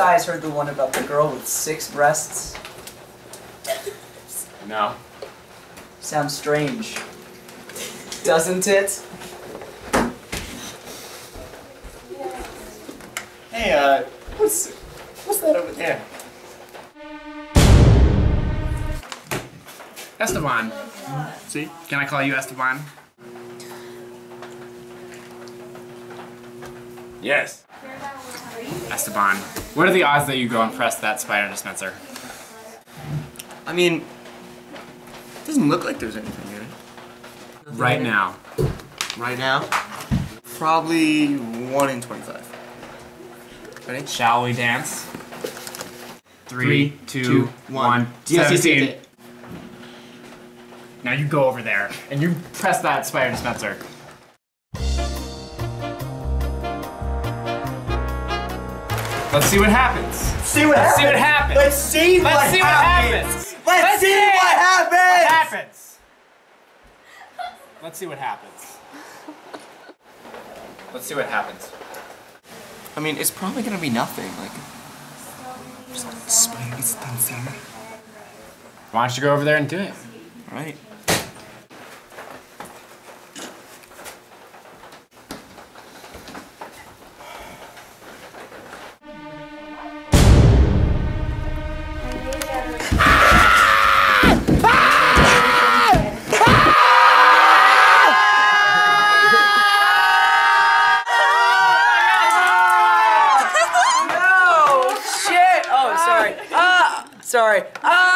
guys heard the one about the girl with 6 breasts? No. Sounds strange. Doesn't it? Hey, what's that over there? Esteban. See? Can I call you Esteban? Yes. Esteban, what are the odds that you go and press that spider dispenser? I mean, it doesn't look like there's anything in it. Right now. Right now? Probably 1 in 25. Ready? Shall we dance? 3, 2, 1. Yes, 17. Now you go over there and you press that spider dispenser. Let's see what happens. See what Let's see what happens. Let's see what happens. Let's see what happens. Let's see what happens. Let's see what happens. I mean, it's probably gonna be nothing. Like, just spider dispenser. Why don't you go over there and do it? All right. Sorry.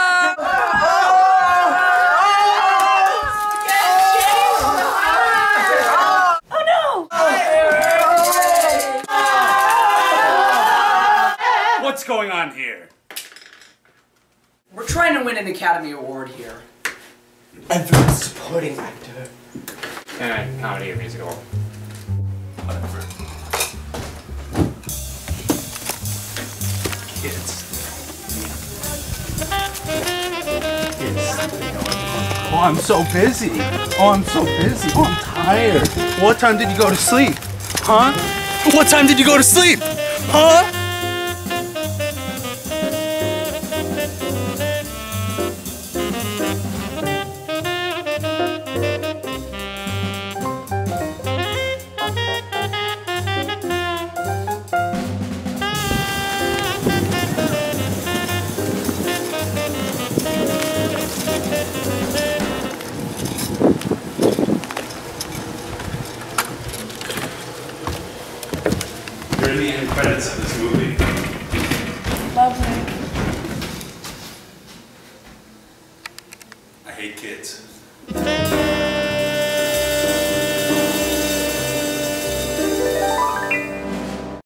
Oh no! What's going on here? We're trying to win an Academy Award here. And for supporting actor. And a comedy or musical. Whatever. Kids. Oh, I'm so busy. Oh, I'm so busy. Oh, I'm tired. What time did you go to sleep? Huh? What time did you go to sleep? Huh? You're in the end credits of this movie. Lovely. I hate kids.